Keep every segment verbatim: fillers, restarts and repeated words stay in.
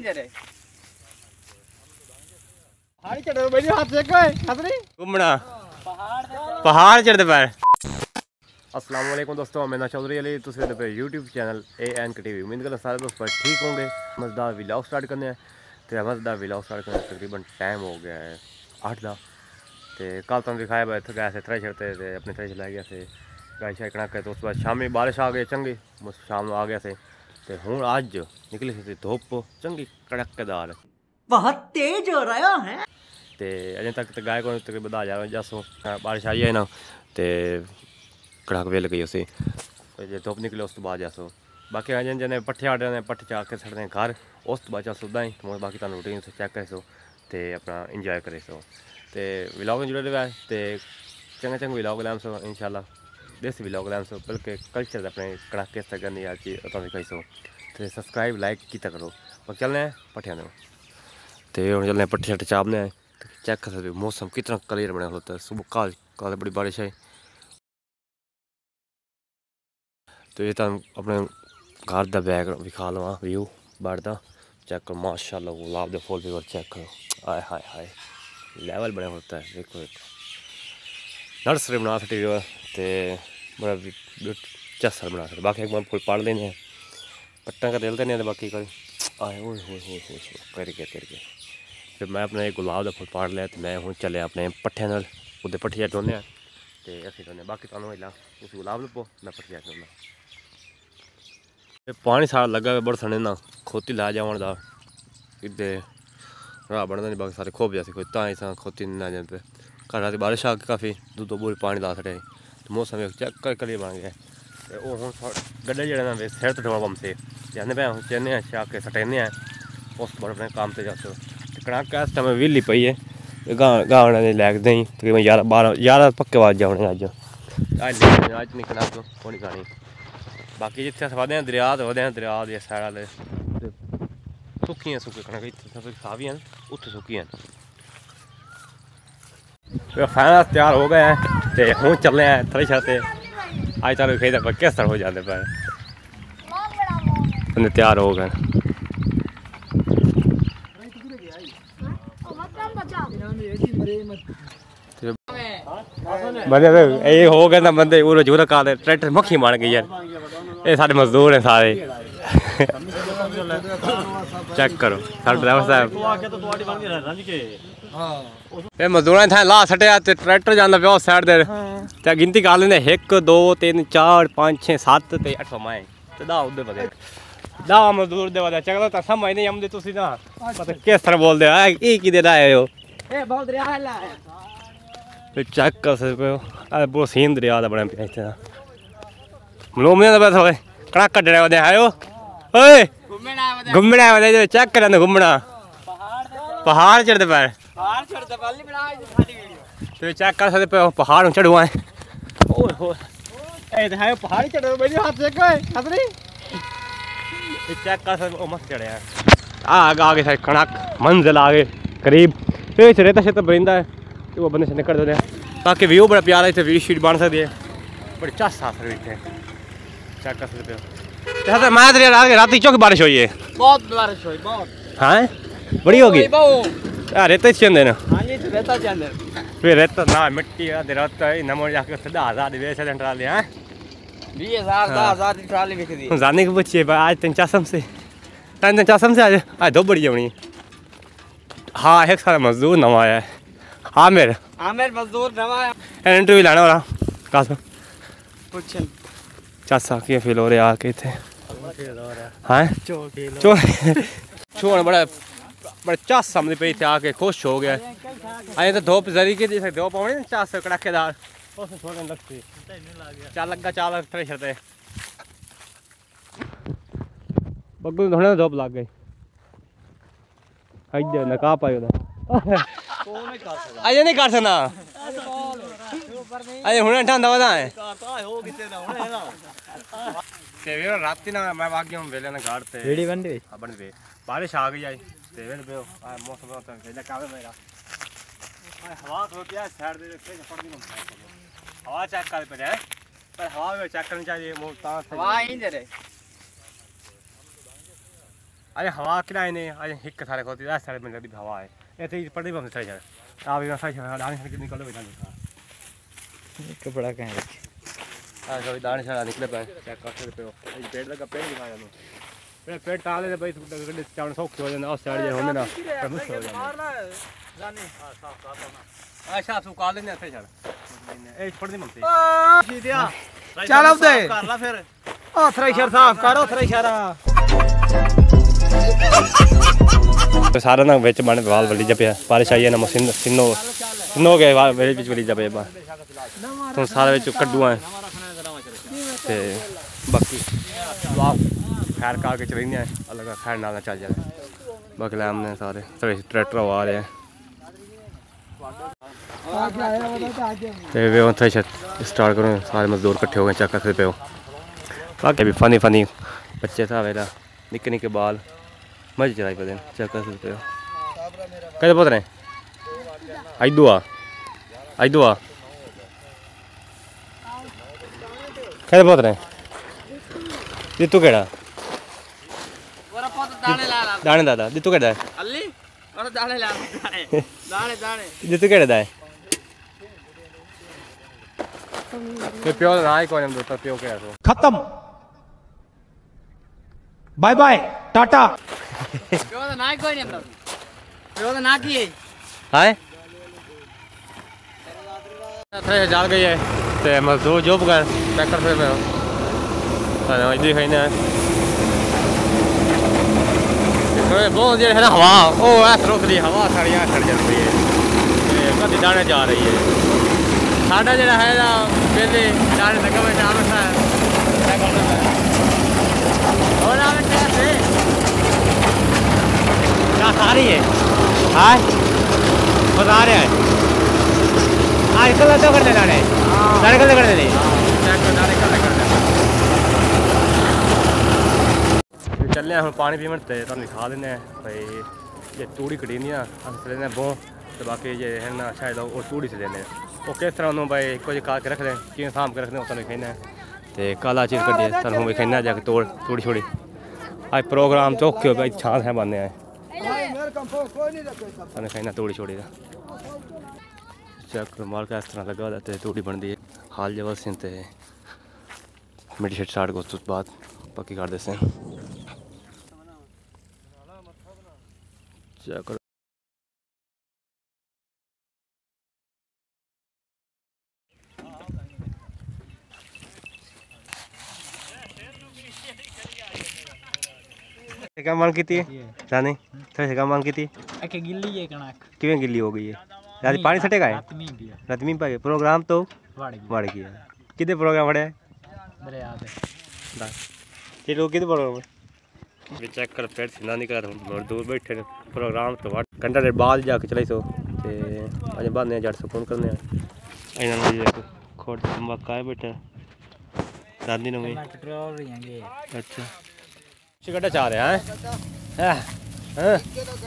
इंजर है हाड़ी चढ़ो मेरी हाथ से कोई खतरी घूमना पहाड़ चढ़ते पैर। अस्सलाम वालेकुम दोस्तों, मैं ना चौधरी अली तुम पे YouTube channel A N K TV. उम्मीद करना सारे दोस्त पर ठीक होंगे। मज़ेदार व्लॉग स्टार्ट करने हैं तो मज़ेदार व्लॉग स्टार्ट करने तकरीबन टाइम हो गया है अठ का। तो कल तुम दिखाया भाई इतने गए थ्रे छड़ते थे अपने थ्रे चला गया थे गाय शाय कणक है। तो उस बाद शामी बारिश आ गई चंगी, शाम आ गया थे तो हूँ अज निकली थी धुप चंगी कड़कदार बहुत तेज हो रहा है। तो अजें तक तो गाय को तकरीबन आ जाए जसों बारिश आई है ना तो कड़क वेल गई उसी जो धुप निकले उस तो बाद जसो बाकी अजें जने पट्ठे आड़े ने पट्ठे चा के छड़ने घर उस तो बाद चल सुधा ही तो बाकी तुम रूटीन चेक करे सो तो अपना इंजॉय करे सो तो व्लॉग जुड़े रहे तो चंगे चंगे व्लॉग लैम सो इंशाल्लाह देसी व्लॉग लैम सो बल्कि कल्चर अपने कड़ाके से करनी यार चीज़ दिखाई सो तो सब्सक्राइब लाइक किया करो और चलने पट्ठिया दो तो हम चलने पट्ठे शट्ठे चापने आए तो चेक कर सकते मौसम कितना क्लियर बना होता है। सुबह काल काल बड़ी बारिश है तो ये तुम अपने घर का बैग विखा लो व्यू बाढ़ का चेक करो माशाल्लाह गुलाब के फूल भी चेक करो आए हाय हाय लेवल बना होता है। देखो एक नर्सरी बना सकती हो तो बड़ा चस्सर बना सकते बाकी एक बार फूल पाड़ लेने पट्टा का देते नहीं बाकी कर आए हो करके करके फिर मैं अपना एक गुलाब का फुल पाड़ लिया तो मैं हूँ चले अपने पट्ठे नाल उधर पट्ठिया चुनने तो असी चुने बाकी तुम हिला उस गुलाब लपो मैं पट्ठिया चुनना पानी सारा लगा बड़ सने ना खोती ला जावन का कि राह बनता नहीं बाकी सारे खोप जैसे कोई तां खोती नहीं ला जाते घर रात बारिश आ गई काफ़ी दो दो बोरी पानी ला छड़े तो मौसम एक चेक कर करिए बन गया तो हूँ गड्ढे जड़े सिर तो ठोड़ा बमसे जाने पे हूँ चेने छा के सटेने उस बाद अपने काम से जाते कणक इस टाइम विहली पई है गां गाने दे लैक दें तकरीबन ग्यारह बारह ग्यारह पक्के बाद जाने अज अज अज नहीं कणक थोड़ी गानी बाकी जिते अस वधे दरिया तो वधे दरिया की साइड आह्ले सुक्कियां सुक्की कणक इत्थे सावी हैं उत्थे सुक्की हैं। फाइनल तैयार हो गए हैं तो हूँ चले हैं थोड़ी छाते अज तक खेद किस तरह हो जाते पर तैयार हो गए बंदे ये हो गए ना बंदे वो जूर का ट्रैक्टर मक्खी मार गई यार ये सारे मजदूर हैं सारे चेक करो सारे ड्राइवर साहब ये मजदूर था ला सटिया तो ट्रैक्टर जाना पे साइड दे ते गिनती कर लेंगे एक दो तीन चार पाँच छे सत्त ते अठ सौ माए ते दस उधर बदे दस मजदूर दे बदे चलो तो समझ नहीं आमदे तुसी ना पता किस तरह बोल दे ये की दे रहे हो ए बहुत दरिया है फिर चेक कर सकते हो अरे पूरा सीन दरिया का बना पे इतना मलूम नहीं पता होए कड़क कड्डने वाले आयो ओए घूमने आए चेक करें घूमना पहाड़ चढ़ते पैर तो चेक कर सकते पे पहाड़ चढ़ू आए पहाड़ी चढ़ो मेरी हाथ से कोई खतरी चेक कर सकते मस्त चढ़े हैं आगे आगे साइड कणक मंजिल आगे करीब ये रेता शेता बरिंदा है वो बंदे से निकल दे ताकि व्यू बड़ा प्यारा है इतने व्यू शीट बन सकती है बड़ी चस आ सकती है चेक कर सकते हो मैं तेरे आगे रात चौक बारिश हुई है बहुत बारिश हुई बहुत हाँ बड़ी होगी रेता चंदे ना रेता चंदे फिर रेता ना मिट्टी रेता नमो जाके सीधा हजार बेच ट्राली हैं बीस हजार दस हजार की ट्राली बिक दी जाने के बच्चे आज तीन चासम से तीन चासम से आज आज दो बड़ी जमनी हाँ एक सारा मजदूर नवा आया है आमिर आमिर मजदूर नवा इंटरव्यू लाना हो रहा कास कुछ चासा की फील हो रहा आके थे हाँ चो छोड़ बड़ा बड़ा चास समझ पे थे आके खुश हो गया अरे तो धोप जरी के जैसे धोप आने चास कड़ाकेदार छोड़ने लगती चाल लगा चाल थोड़े छते बग्गू थोड़े धोप लग गई अज नकाब पाई अजे नहीं कर सकना अजे हुने ठंडा वदा है ते वे रात ना मैं भाग गया हूं वेले ना घाट ते रेडी बन गई बन गई बारिश आ गई आई ते वेले पे आ मौसम होता है वेले कावे मेरा हवा तो क्या साइड दे के पड़ दी हवा चेक कर पे है पर हवा में चेक करनी चाहिए मोटा हवा इंजर है अरे हवा किराए ने अरे हिक सारे खोती दस सारे मिनट की हवा है ऐसे पड़ी बंद सही है आप ये सही है डांस करके निकलो बेटा कपड़ा कहाँ रखे हां कभी डांस छड़ा निकले पे चेक कर पे ये पेड़ लगा पेड़ दिखाया नो पेड़ पेड़ टाले भाई गड्ढे चावल सौखे हो जाने और साइड जे होने ना मुश्किल हो जाने जाने हां साफ साफ होना अच्छा तू काल ने ऐसे छड़ ए पड़ दी मनती सीधिया चल अब दे कर ला फिर ओ थ्रेशर साफ करो थ्रेशर तो सारा ना विच बने वाल वली जपया बारिश आई है ना मशीन सिनो सिनो के वाल मेरे बीच वली जपया बा तो सारे विच कड्डूआ ते बाकी वाह खैर का के चलेंगे अलग खैर ना चल जाए बाकी हमने सारे ट्रैक्टर आ रहे हैं ते वे उथे स्टार्ट करो सारे मजदूर इकट्ठे हो गए चेक करते पे हो बाकी भी फनी फनी बच्चे था मेरा निक्के निक्के बाल मजे चलाई पे दिन चेक कर सकते हो कैसे पहुँच रहे आई दुआ आई दुआ कैसे पहुँच रहे दित्तू केड़ा दाने दादा दित्तू केड़ा अल्ली और दाने ला दाने दाने दाने दित्तू केड़ा है ते प्यो ना ही कोई नहीं प्यो क्या है खत्म बाय बाय टाटा प्यो तो ना कोई नहीं अंदर प्यो तो ना की है हाय थ्रेशर जाल गई है ते मजदूर जॉब कर ट्रैक्टर पे पे अरे इधर कहीं ना कोई बहुत देर है ना हवा ओ ऐसे रोक दी हवा सारी यहाँ खड़ जाती है कभी दाने जा रही है साढ़ा जरा है ना पहले दाने लगे हुए जाम सा और आवे कैसे क्या सारी है हाय बता रहे हैं आज कल तो करने दाने दाने कल करने नहीं दाने कल करने चलने हम पानी पीवन ते तुम दिखा देने भाई ये तूड़ी कटीनी अस लेने बो तो बाकी ये है ना शायद वो तूड़ी से लेने वो किस तरह उन्होंने भाई कुछ का के रख दें कि साम के रख दें तुम कहना तो काला चीज़ कटिए तुम भी कहना जाके तोड़ तूड़ी छोड़ी आज प्रोग्राम चौके हो भाई छां है बनने आए तुम कहना तूड़ी छोड़ी का चेक माल का इस तरह लगा होता है तूड़ी बनती है हाल जब से मिट्टी शिट स्टार्ट को तो बाद पक्की कर देते हैं चेक क्या मांग की थी जाने थोड़ी क्या मांग की थी अके गिल्ली है कणक किवें गिल्ली हो गई है यार पानी सटेगा है रतमी पे प्रोग्राम तो बढ़ गया कितने प्रोग्राम बढ़े मेरे याद है ये लोग कितने प्रोग्राम भी चेक कर पेड़ सीना नहीं कर मजदूर बैठे ने प्रोग्राम तो घंटा डेढ़ बाद जाके चलाई सो ते अजे बाद ने जट सुकून करने इन्हां ने एक खोट मक्का है बैठा दादी ने पेट्रोल रहेंगे अच्छा गड्ढा चाह रहे हैं हैं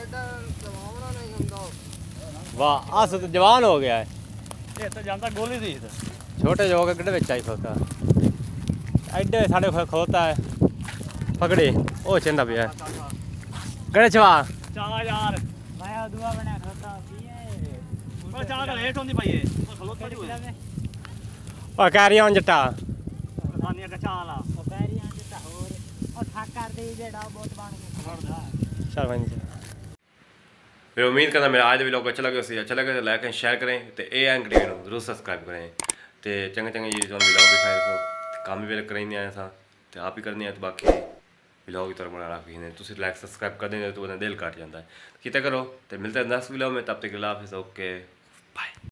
वाह आस तो जवान हो गया है ये तो जानता गोली दी छोटे जो के गड्ढे विच आई खोता एडे साढ़े खोता है पकड़ी ओ चंदा पिया गड्ढे चवा चाह यार मैं दुआ बना खाता पिए ओ चाह का लेट होंदी भाई ये खलोता नहीं हुए ओ कैरी ऑन जट्टा खानिया का चाह ला ओ कैरी ऑन जट्टा और ओ ठक कर दे जेड़ा बहुत बन के छोड़दा चल भाई मैं उम्मीद करना मेरा आज भी लोग अच्छा लगे उसे अच्छा लगे तो लाइक एंड शेयर करें तो ए एंकड़ी जरूर सब्सक्राइब करें तो चंगे चंगे ये जो ब्लॉग दिखाए तो काम भी करेंगे आए था तो आप ही करने हैं तो बाकी ब्लॉग की तरफ बना रखी ने तुम लाइक सब्सक्राइब कर देंगे तो दिल कट जाता है कितना करो तो मिलते हैं नेक्स्ट ब्लॉग में तब तक के लिए ओके बाय।